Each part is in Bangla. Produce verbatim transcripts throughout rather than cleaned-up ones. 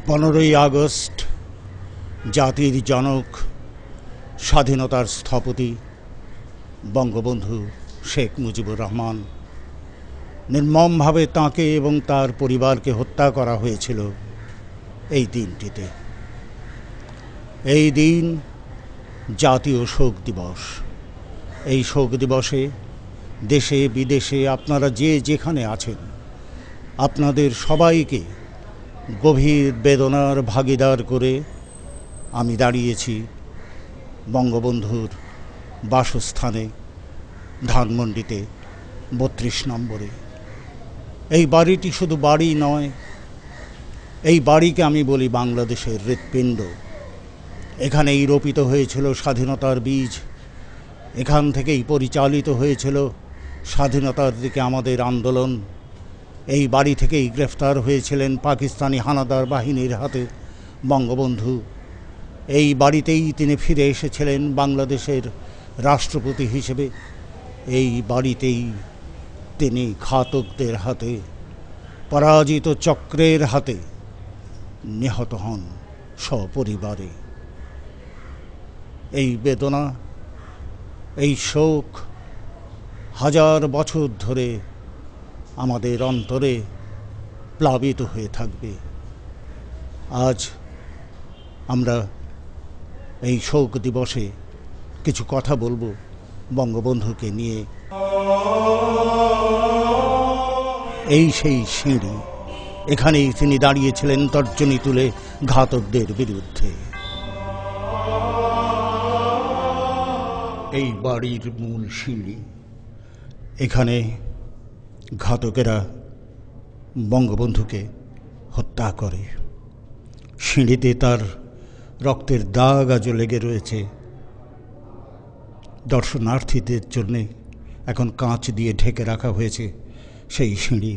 পনেরোই আগস্ট জাতির জনক, স্বাধীনতার স্থপতি বঙ্গবন্ধু শেখ মুজিবুর রহমান, নির্মমভাবে তাঁকে এবং তার পরিবারকে হত্যা করা হয়েছিল এই দিনটিতে। এই দিন জাতীয় শোক দিবস। এই শোক দিবসে দেশে বিদেশে আপনারা যে যেখানে আছেন, আপনাদের সবাইকে গভীর বেদনার ভাগীদার করে আমি দাঁড়িয়েছি বঙ্গবন্ধুর বাসস্থানে ধানমন্ডিতে বত্রিশ নম্বরে। এই বাড়িটি শুধু বাড়ি নয়, এই বাড়িকে আমি বলি বাংলাদেশের হৃৎপিণ্ড। এখানেই রোপিত হয়েছিল স্বাধীনতার বীজ, এখান থেকেই পরিচালিত হয়েছিল স্বাধীনতার দিকে আমাদের আন্দোলন। এই বাড়ি থেকেই গ্রেফতার হয়েছিলেন পাকিস্তানি হানাদার বাহিনীর হাতে বঙ্গবন্ধু। এই বাড়িতেই তিনি ফিরে এসেছিলেন বাংলাদেশের রাষ্ট্রপতি হিসেবে। এই বাড়িতেই তিনি ঘাতকদের হাতে, পরাজিত চক্রের হাতে নিহত হন সপরিবারে। এই বেদনা, এই শোক হাজার বছর ধরে আমাদের অন্তরে প্লাবিত হয়ে থাকবে। আজ আমরা এই শোক দিবসে কিছু কথা বলবো বঙ্গবন্ধুকে নিয়ে। এই সেই সিঁড়ি, এখানেই তিনি দাঁড়িয়েছিলেন তর্জনী তুলে ঘাতকদের বিরুদ্ধে। এই বাড়ির মূল সিঁড়ি, এখানে ঘাতকেরা বঙ্গবন্ধুকে হত্যা করে। সিঁড়িতে তার রক্তের দাগ আজও লেগে রয়েছে। দর্শনার্থীদের জন্যে এখন কাঁচ দিয়ে ঢেকে রাখা হয়েছে সেই সিঁড়ি।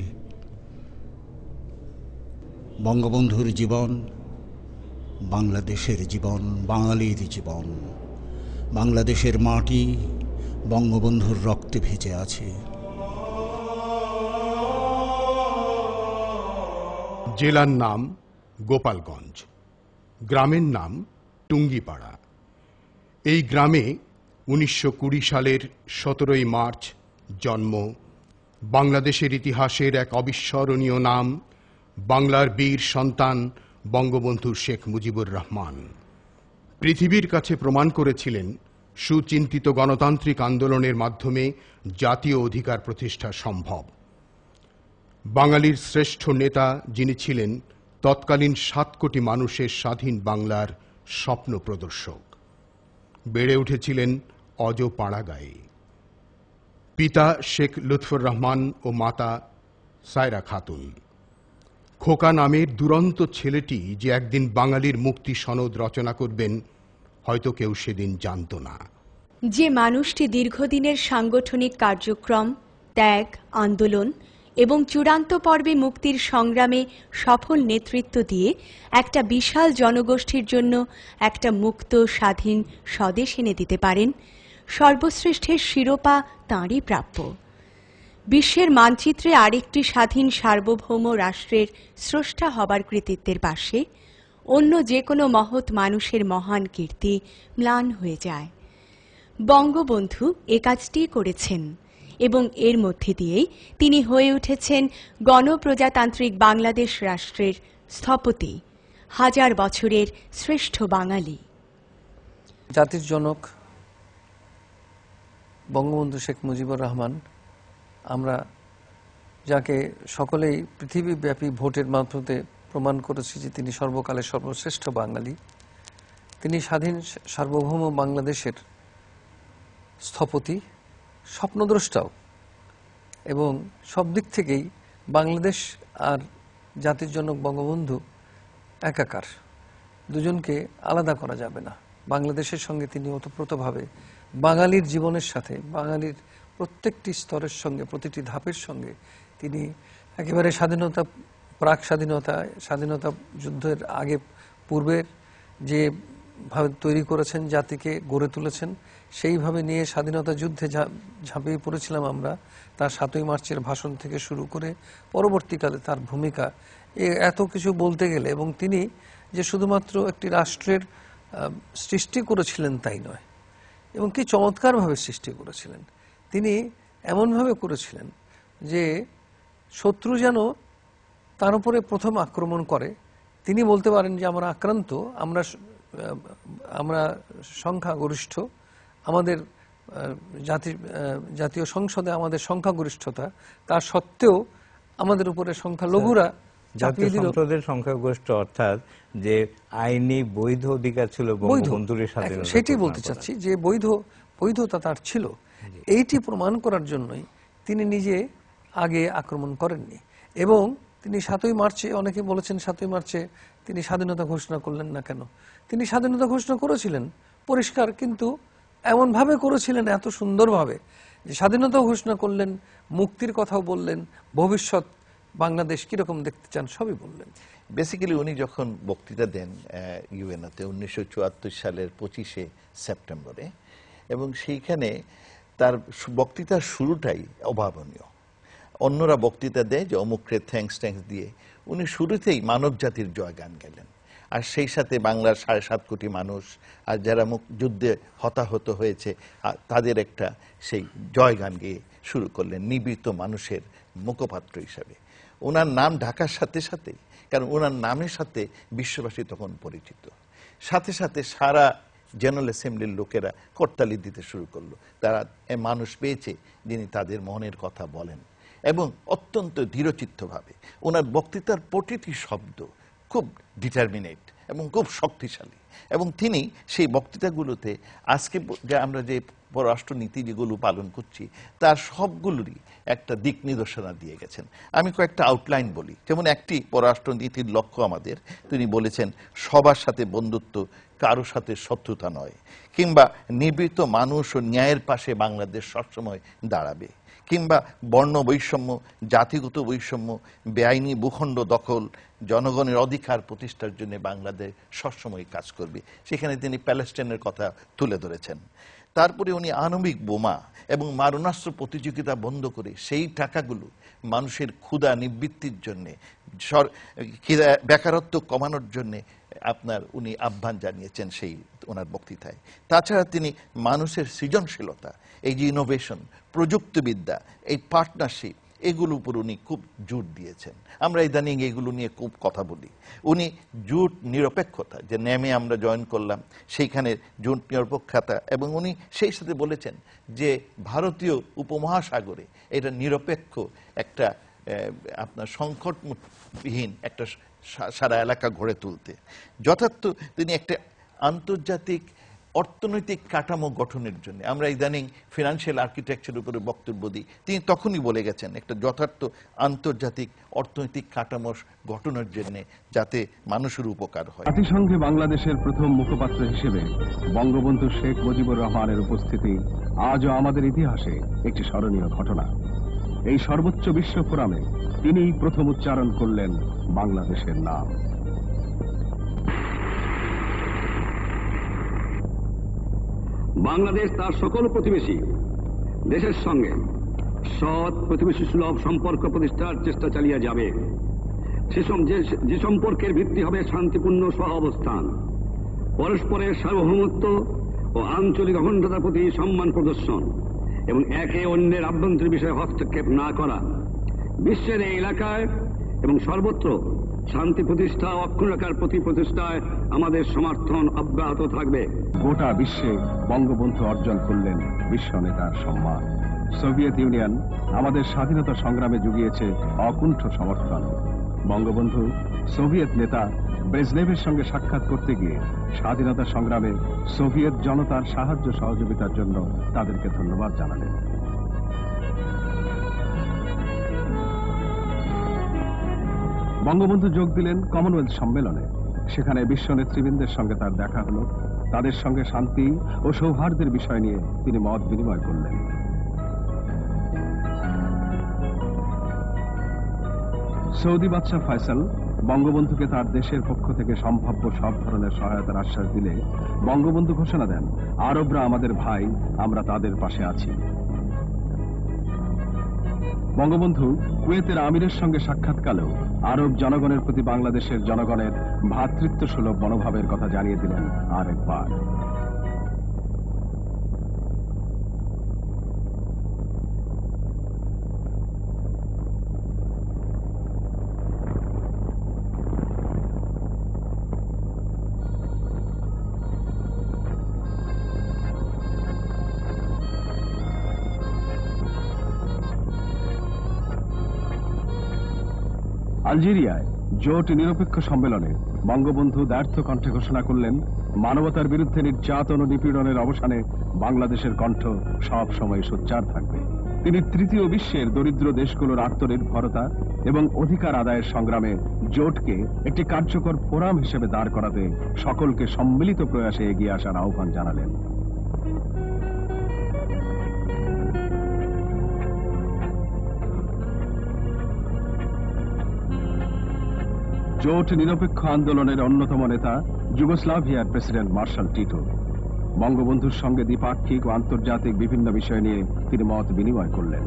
বঙ্গবন্ধুর জীবন বাংলাদেশের জীবন, বাঙালির জীবন। বাংলাদেশের মাটি বঙ্গবন্ধুর রক্তে ভেজে আছে। জেলার নাম গোপালগঞ্জ, গ্রামের নাম টুঙ্গিপাড়া। এই গ্রামে উনিশশো কুড়ি সালের সতেরোই মার্চ জন্ম। বাংলাদেশের ইতিহাসের এক অবিস্মরণীয় নাম, বাংলার বীর সন্তান বঙ্গবন্ধু শেখ মুজিবুর রহমান। পৃথিবীর কাছে প্রমাণ করেছিলেন সুচিন্তিত গণতান্ত্রিক আন্দোলনের মাধ্যমে জাতীয় অধিকার প্রতিষ্ঠা সম্ভব। বাঙালির শ্রেষ্ঠ নেতা যিনি ছিলেন তৎকালীন সাত কোটি মানুষের স্বাধীন বাংলার স্বপ্ন প্রদর্শক। বেড়ে উঠেছিলেন অজ পাড়াগাঁয়ে। পিতা শেখ লুৎফর রহমান ও মাতা সায়রা খাতুন। খোকা নামের দুরন্ত ছেলেটি যে একদিন বাঙালির মুক্তি সনদ রচনা করবেন, হয়তো কেউ সেদিন জানত না। যে মানুষটি দীর্ঘদিনের সাংগঠনিক কার্যক্রম, ত্যাগ, আন্দোলন এবং চূড়ান্ত পর্বে মুক্তির সংগ্রামে সফল নেতৃত্ব দিয়ে একটা বিশাল জনগোষ্ঠীর জন্য একটা মুক্ত স্বাধীন স্বদেশ এনে দিতে পারেন, সর্বশ্রেষ্ঠের শিরোপা তাঁরই প্রাপ্য। বিশ্বের মানচিত্রে আরেকটি স্বাধীন সার্বভৌম রাষ্ট্রের স্রষ্টা হবার কৃতিত্বের পাশে অন্য যে কোনো মহৎ মানুষের মহান কীর্তি ম্লান হয়ে যায়। বঙ্গবন্ধু এ কাজটি করেছেন এবং এর মধ্যে দিয়েই তিনি হয়ে উঠেছেন গণপ্রজাতান্ত্রিক বাংলাদেশ রাষ্ট্রের স্থপতি, হাজার বছরের শ্রেষ্ঠ বাঙালি। জাতির জনক বঙ্গবন্ধু শেখ মুজিবুর রহমান, আমরা যাকে সকলেই পৃথিবীব্যাপী ভোটের মাধ্যমে প্রমাণ করেছি যে তিনি সর্বকালের সর্বশ্রেষ্ঠ বাঙালি। তিনি স্বাধীন সার্বভৌম বাংলাদেশের স্থপতি, স্বপ্নদ্রষ্টাও, এবং সব দিক থেকেই বাংলাদেশ আর জাতির জনক বঙ্গবন্ধু একাকার, দুজনকে আলাদা করা যাবে না। বাংলাদেশের সঙ্গে তিনি ওতপ্রোতভাবে বাঙালির জীবনের সাথে, বাঙালির প্রত্যেকটি স্তরের সঙ্গে, প্রতিটি ধাপের সঙ্গে তিনি একেবারে স্বাধীনতা, প্রাক স্বাধীনতা, স্বাধীনতা যুদ্ধের আগে পূর্বের যে ভাবে তৈরি করেছেন, জাতিকে গড়ে তুলেছেন, সেইভাবে নিয়ে স্বাধীনতা যুদ্ধে ঝাঁপিয়ে পড়েছিলাম আমরা। তার সাতই মার্চের ভাষণ থেকে শুরু করে পরবর্তীকালে তার ভূমিকা, এত কিছু বলতে গেলে, এবং তিনি যে শুধুমাত্র একটি রাষ্ট্রের সৃষ্টি করেছিলেন তাই নয়, এবং কি চমৎকারভাবে সৃষ্টি করেছিলেন। তিনি এমনভাবে করেছিলেন যে শত্রু যেন তার উপরে প্রথম আক্রমণ করে, তিনি বলতে পারেন যে আমরা আক্রান্ত, আমরা আমরা সংখ্যাগরিষ্ঠ, আমাদের জাতি জাতীয় সংসদে আমাদের সংখ্যাগরিষ্ঠতা, তা সত্ত্বেও আমাদের উপরে সংখ্যালঘুরা জাতীয় সংসদের সংখ্যাগরিষ্ঠ অর্থাৎ যে আইনি বৈধ অধিকার ছিল বঙ্গবন্ধুর স্বাধীনতা, সেটাই বলতে চাচ্ছি যে বৈধ বৈধতা তার ছিল। এইটি প্রমাণ করার জন্যই তিনি নিজে আগে আক্রমণ করেননি। এবং তিনি সাতই মার্চে, অনেকে বলেছেন সাতই মার্চে তিনি স্বাধীনতা ঘোষণা করলেন না কেন। তিনি স্বাধীনতা ঘোষণা করেছিলেন পরিষ্কার, কিন্তু এমনভাবে করেছিলেন, এত সুন্দরভাবে যে স্বাধীনতা ঘোষণা করলেন, মুক্তির কথাও বললেন, ভবিষ্যৎ বাংলাদেশ কিরকম দেখতে চান সবই বললেন। বেসিক্যালি উনি যখন বক্তৃতা দেন ইউএনওতে উনিশশো চুয়াত্তর সালের পঁচিশে সেপ্টেম্বরে, এবং সেইখানে তার বক্তৃতার শুরুটাই অভাবনীয়। অন্যরা বক্তৃতা দেয় যে অমুকরে থ্যাঙ্কস ট্যাঙ্কস দিয়ে, উনি শুরুতেই মানব জাতির জয় গান গেলেন, আর সেই সাথে বাংলার সাড়ে সাত কোটি মানুষ আর যারা যুদ্ধে হতাহত হয়েছে তাদের একটা সেই জয় গান গেয়ে শুরু করলেন নিবৃত মানুষের মুখপাত্র হিসাবে। ওনার নাম ঢাকার সাথে সাথে, কারণ ওনার নামের সাথে বিশ্ববাসী তখন পরিচিত, সাথে সাথে সারা জেনারেল অ্যাসেম্বলির লোকেরা করতালি দিতে শুরু করলো। তারা মানুষ পেয়েছে যিনি তাদের মনের কথা বলেন, এবং অত্যন্ত দৃঢ়চিত্তভাবে ওনার বক্তৃতার প্রতিটি শব্দ খুব ডিটারমিনেট এবং খুব শক্তিশালী। এবং তিনি সেই বক্তৃতাগুলোতে আজকে যে আমরা যে পররাষ্ট্রনীতি যেগুলো পালন করছি তার সবগুলোরই একটা দিক নির্দেশনা দিয়ে গেছেন। আমি কয়েকটা আউটলাইন বলি। যেমন একটি পররাষ্ট্রনীতির লক্ষ্য আমাদের, তিনি বলেছেন সবার সাথে বন্ধুত্ব, কারো সাথে শত্রুতা নয়, কিংবা নিবৃত মানুষ ও ন্যায়ের পাশে বাংলাদেশ সবসময় দাঁড়াবে, কিংবা বর্ণ বৈষম্য, জাতিগত বৈষম্য, বেআইনি ভূখণ্ড দখল, জনগণের অধিকার প্রতিষ্ঠার জন্য বাংলাদেশ সবসময় কাজ করবে। সেখানে তিনি প্যালেস্টাইনের কথা তুলে ধরেছেন। তারপরে উনি আণবিক বোমা এবং মারণাস্ত্র প্রতিযোগিতা বন্ধ করে সেই টাকাগুলো মানুষের ক্ষুধা নিবৃত্তির জন্যে, বেকারত্ব কমানোর জন্যে আপনার উনি আহ্বান জানিয়েছেন সেই ওনার বক্তৃতায়। তাছাড়া তিনি মানুষের সৃজনশীলতা, এই যে ইনোভেশন, প্রযুক্তিবিদ্যা, এই পার্টনারশিপ, এগুলোর উপর উনি খুব জোর দিয়েছেন। আমরা ইদানিং এগুলো নিয়ে খুব কথা বলি। উনি জোট নিরপেক্ষতা, যে নেমে আমরা জয়েন করলাম সেইখানে জোট নিরপেক্ষতা, এবং উনি সেই সাথে বলেছেন যে ভারতীয় উপমহাসাগরে এটা নিরপেক্ষ একটা আপনার সংকটবিহীন একটা সারা এলাকা গড়ে তুলতে যথার্থ তিনি একটা আন্তর্জাতিক অর্থনৈতিক কাঠামো গঠনের জন্য, আমরা ইদানিং ফিনান্সিয়াল আর্কিটেকচারের উপরে বক্তব্য দিই, তিনি তখনই বলে গেছেন একটা যথার্থ আন্তর্জাতিক অর্থনৈতিক কাঠামো গঠনের জন্য যাতে মানুষের উপকার হয়। জাতিসংঘে বাংলাদেশের প্রথম মুখপাত্র হিসেবে বঙ্গবন্ধু শেখ মুজিবুর রহমানের উপস্থিতি আজও আমাদের ইতিহাসে একটি স্মরণীয় ঘটনা। এই সর্বোচ্চ বিশ্ব ফোরামে তিনিই প্রথম উচ্চারণ করলেন বাংলাদেশের নাম। বাংলাদেশ তার সকল প্রতিবেশী দেশের সঙ্গে সৎ প্রতিবেশী সুলভ সম্পর্ক প্রতিষ্ঠার চেষ্টা চালিয়ে যাবে। যে সম্পর্কের ভিত্তি হবে শান্তিপূর্ণ সহাবস্থান, পরস্পরের সার্বভৌমত্ব ও আঞ্চলিক অখণ্ডতার প্রতি সম্মান প্রদর্শন এবং একে অন্যের আভ্যন্তরীণ বিষয়ে হস্তক্ষেপ না করা। বিশ্বের এই এলাকায় এবং সর্বত্র শান্তি প্রতিষ্ঠা ও অক্ষুণ্ণ রাখার প্রতি প্রচেষ্টায় আমাদের সমর্থন অব্যাহত থাকবে। গোটা বিশ্বে বঙ্গবন্ধু অর্জন করলেন বিশ্ব নেতার সম্মান। সোভিয়েত ইউনিয়ন আমাদের স্বাধীনতা সংগ্রামে জুগিয়েছে অকুণ্ঠ সমর্থন। বঙ্গবন্ধু সোভিয়েত নেতা ব্রেজনেভের সঙ্গে সাক্ষাৎ করতে গিয়ে স্বাধীনতা সংগ্রামে সোভিয়েত জনতার সাহায্য সহযোগিতার জন্য তাদেরকে ধন্যবাদ জানালেন। বঙ্গবন্ধু যোগ দিলেন কমনওয়েলথ সম্মেলনে। সেখানে বিশ্ব নেতৃবৃন্দের সঙ্গে তার দেখা হলো। তাদের সঙ্গে শান্তি ও সৌহার্দ্যের বিষয় নিয়ে তিনি মত বিনিময় করলেন। সৌদি বাদশাহ ফয়সাল বঙ্গবন্ধুকে তার দেশের পক্ষ থেকে সম্ভাব্য সব ধরনের সহায়তার আশ্বাস দিলে বঙ্গবন্ধু ঘোষণা দেন, আরবরা আমাদের ভাই, আমরা তাদের পাশে আছি। বঙ্গবন্ধু কুয়েতের আমিরের সঙ্গে সাক্ষাৎকালেও আরব জনগণের প্রতি বাংলাদেশের জনগণের ভ্রাতৃত্ব সুলভ মনোভাবের কথা জানিয়ে দিলেন আরেকবার। আলজেরিয়ায় জোট নিরপেক্ষ সম্মেলনে বঙ্গবন্ধু দ্ব্যর্থ কণ্ঠে ঘোষণা করলেন, মানবতার বিরুদ্ধে নির্যাতন ও নিপীড়নের অবসানে বাংলাদেশের কণ্ঠ সব সময় সোচ্চার থাকবে। তিনি তৃতীয় বিশ্বের দরিদ্র দেশগুলোর আত্মনির্ভরতা এবং অধিকার আদায়ের সংগ্রামে জোটকে একটি কার্যকর ফোরাম হিসেবে দাঁড় করাতে সকলকে সম্মিলিত প্রয়াসে এগিয়ে আসার আহ্বান জানালেন। জোট নিরপেক্ষ আন্দোলনের অন্যতম নেতা যুগোস্লাভিয়ার প্রেসিডেন্ট মার্শাল টিটো। বঙ্গবন্ধুর সঙ্গে দ্বিপাক্ষিক ও আন্তর্জাতিক বিভিন্ন বিষয় নিয়ে তিনি মত বিনিময় করলেন।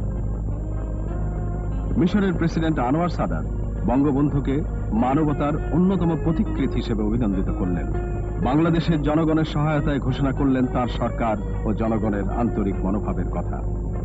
মিশরের প্রেসিডেন্ট আনোয়ার সাদাত বঙ্গবন্ধুকে মানবতার অন্যতম প্রতিকৃত হিসেবে অভিনন্দিত করলেন। বাংলাদেশের জনগণের সহায়তায় ঘোষণা করলেন তার সরকার ও জনগণের আন্তরিক মনোভাবের কথা।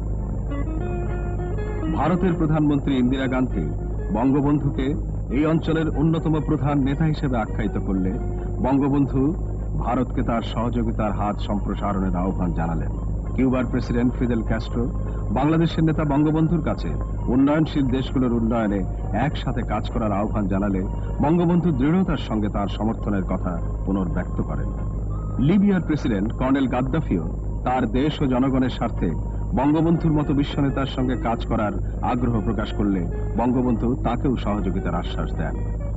ভারতের প্রধানমন্ত্রী ইন্দিরা গান্ধী বঙ্গবন্ধুকে এই অঞ্চলের অন্যতম প্রধান নেতা হিসেবে আখ্যায়িত করলে বঙ্গবন্ধু ভারতকে তার সহযোগিতার হাত সম্প্রসারণের আহ্বান জানালেন। কিউবার প্রেসিডেন্ট ফিদেল ক্যাস্ট্রো বাংলাদেশের নেতা বঙ্গবন্ধুর কাছে উন্নয়নশীল দেশগুলোর উন্নয়নে একসাথে কাজ করার আহ্বান জানালে বঙ্গবন্ধু দৃঢ়তার সঙ্গে তার সমর্থনের কথা পুনর্ব্যক্ত করেন। লিবিয়ার প্রেসিডেন্ট কর্নেল গাদ্দাফিও তার দেশ ও জনগণের স্বার্থে বঙ্গবন্ধুর মতো বিশ্বনেতার সঙ্গে কাজ করার আগ্রহ প্রকাশ করলে বঙ্গবন্ধু তাকেও সহযোগিতার আশ্বাস দেন।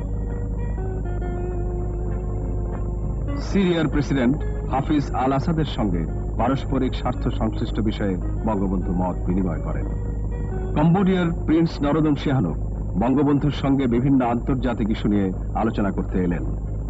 সিরিয়ার প্রেসিডেন্ট হাফিজ আল আসাদের সঙ্গে পারস্পরিক স্বার্থ সংশ্লিষ্ট বিষয়ে বঙ্গবন্ধু মত বিনিময় করেন। কম্বোডিয়ার প্রিন্স নরোদম সিহানুক বঙ্গবন্ধুর সঙ্গে বিভিন্ন আন্তর্জাতিক ইস্যু নিয়ে আলোচনা করতে এলেন।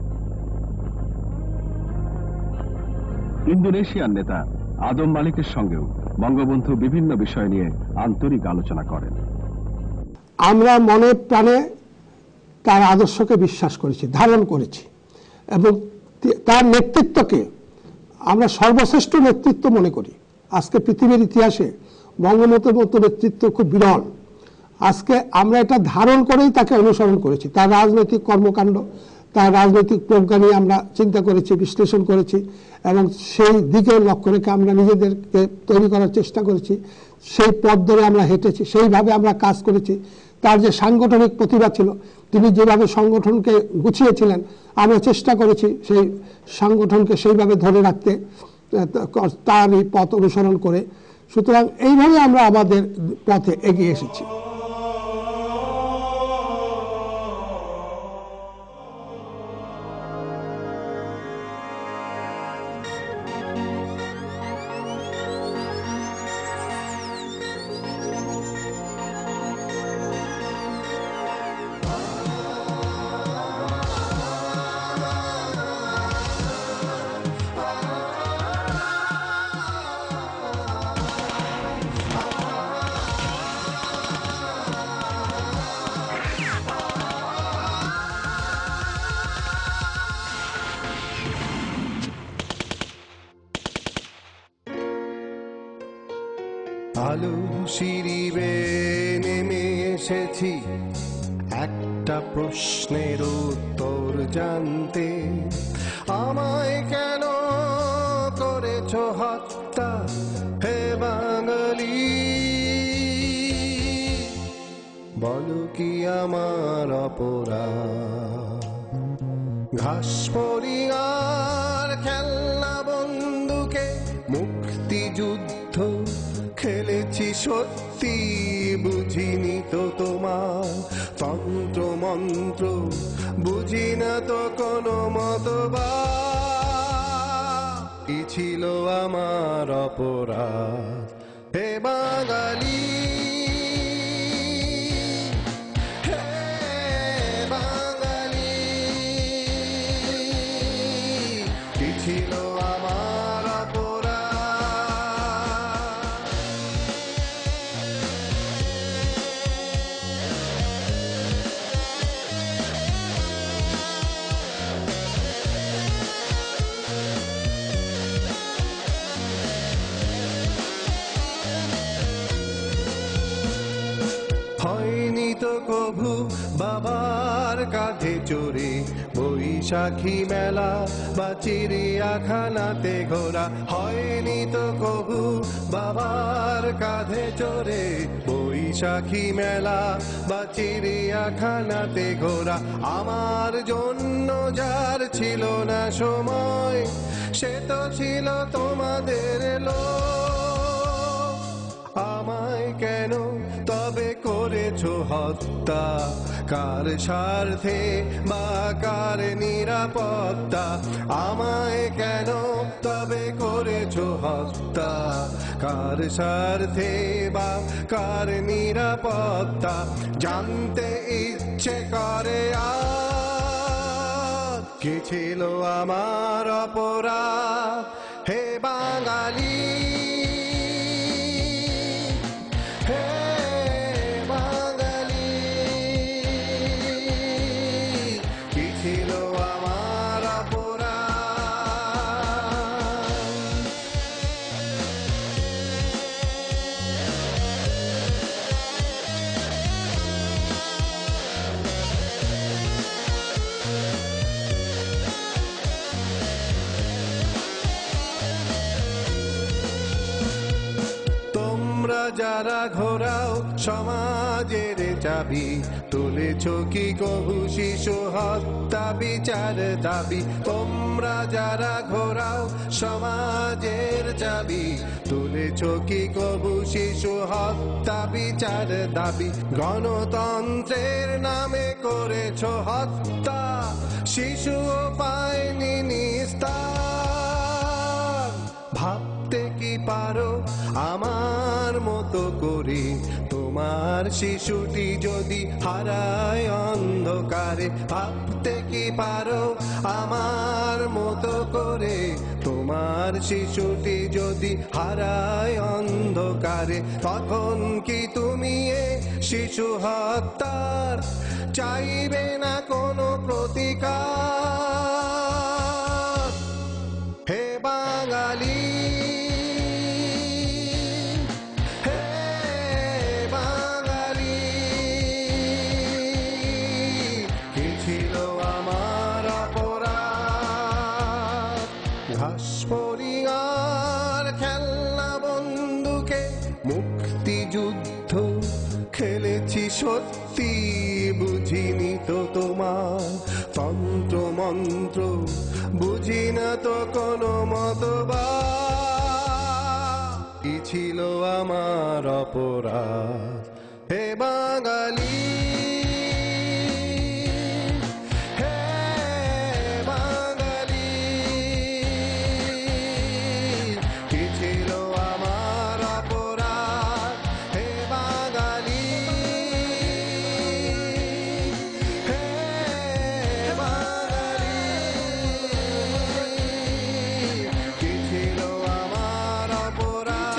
ইন্দোনেশিয়ার নেতা আদম মালিকের সঙ্গেও বঙ্গবন্ধু বিভিন্ন বিষয় নিয়ে আন্তরিক আলোচনা করেন। আমরা মনে প্রাণে তার আদর্শকে বিশ্বাস করেছি, ধারণ করেছি এবং তার নেতৃত্বকে আমরা সর্বশ্রেষ্ঠ নেতৃত্ব মনে করি। আজকে পৃথিবীর ইতিহাসে বঙ্গবন্ধুর মতো নেতৃত্ব খুব বিরল। আজকে আমরা এটা ধারণ করেই তাকে অনুসরণ করেছি। তার রাজনৈতিক কর্মকাণ্ড, তার রাজনৈতিক প্রজ্ঞা নিয়ে আমরা চিন্তা করেছি, বিশ্লেষণ করেছি এবং সেই দিকে লক্ষ্য রেখে আমরা নিজেদেরকে তৈরি করার চেষ্টা করেছি। সেই পথ ধরে আমরা হেঁটেছি, সেইভাবে আমরা কাজ করেছি। তার যে সাংগঠনিক প্রতিভা ছিল, তিনি যেভাবে সংগঠনকে গুছিয়েছিলেন, আমরা চেষ্টা করেছি সেই সংগঠনকে সেইভাবে ধরে রাখতে, তার এই পথ অনুসরণ করে। সুতরাং এইভাবে আমরা আমাদের পথে এগিয়ে এসেছি। আলো সিঁড়ি বেয়ে নেমে এসেছি একটা প্রশ্নের উত্তর জানতে। আমায় কেন করেছ হত্যা হে বাঙালি? বলো কি আমার অপরাধ? ঘাস পরিবার খেলনা বন্ধুকে মুক্তিযুদ্ধ খেলেছি সত্যি, বুঝিনি তো তোমার তন্ত্র মন্ত্র, বুঝি না তো কোনো মতবাদ। কি ছিল আমার অপরাধ হে বাঙালি? হে বাঙালি। তো কভু বাবার কাঁধে চড়ে বৈশাখী মেলা বা চিড়িয়াখানাতে ঘোরা, হয়নি তো কভু বাবার কাঁধে চড়ে বৈশাখী মেলা বা চিড়িয়াখানাতে ঘোরা। আমার জন্য যার ছিল না সময়, সে তো ছিল তোমাদের লোক। আমায় কেন তবে করেছো হত্যা, কার স্বার্থে বা কার নিরাপত্তা? আমায় কেন তবে করেছো হত্যা, কার স্বার্থে বা কার নিরাপত্তা? জানতে ইচ্ছে করে আর কি ছিল আমার অপরাধ, হে বাঙালি, হে বাঙালি, কি ছিল আমার অপরাধ? তোমরা যারা ঘোরাও সমাজের চাবি, তুলেছ কি কভু শিশু হত্যা বিচার দাবি? তোমরা যারা ঘোরাও সমাজের চাবি, তুলেছ কি কভু শিশু হত্যা বিচার দাবি? গণতন্ত্রের নামে করেছ হত্যা, শিশুও পায়নি নিস্তার। ভাবতে কি পারো আমার মতো করে তোমার শিশুটি যদি হারায় অন্ধকারে? ভাবতে কি পারো আমার মতো করে তোমার শিশুটি যদি হারায় অন্ধকারে? তখন কি তুমি এ শিশু হত্যার চাইবে না কোনো প্রতিকার? হে বাঙালি, হে বাঙালি, কি ছিল আমার অপরাধ? ঘাস পরিয়ার খেলনা বন্ধুকে মুক্তিযুদ্ধ খেলেছি সত্যি, বুঝিনি তো তোমার তন্ত্র মন্ত্র, বুঝি না তো কোনো মতবাদ। কি ছিল আমার অপরাধ, হে বাঙালি, হে বাঙালি, কি ছিল আমার অপরাধ, হে বাঙালি, হে বাঙালি, কি ছিল আমার অপরাধ?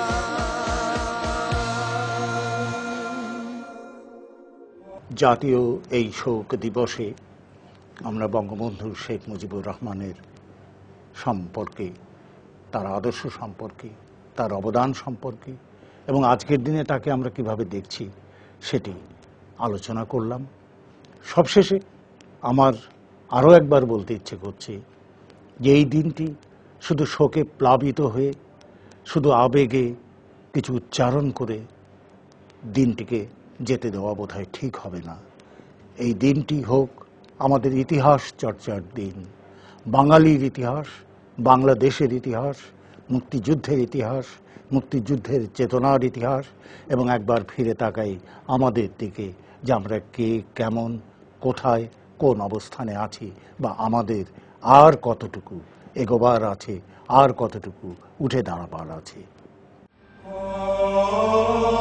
জাতীয় এই শোক দিবসে আমরা বঙ্গবন্ধু শেখ মুজিবুর রহমানের সম্পর্কে, তার আদর্শ সম্পর্কে, তার অবদান সম্পর্কে এবং আজকের দিনে তাকে আমরা কিভাবে দেখছি সেটি আলোচনা করলাম। সবশেষে আমার আরও একবার বলতে ইচ্ছে করছে যে এই দিনটি শুধু শোকে প্লাবিত হয়ে, শুধু আবেগে কিছু উচ্চারণ করে দিনটিকে যেতে দেওয়া বোধহয় ঠিক হবে না। এই দিনটি হোক আমাদের ইতিহাস চর্চার দিন, বাঙালির ইতিহাস, বাংলাদেশের ইতিহাস, মুক্তিযুদ্ধের ইতিহাস, মুক্তিযুদ্ধের চেতনার ইতিহাস, এবং একবার ফিরে তাকাই আমাদের দিকে যে আমরা কে, কেমন, কোথায়, কোন অবস্থানে আছি, বা আমাদের আর কতটুকু এগোবার আছে, আর কতটুকু উঠে দাঁড়াবার আছে।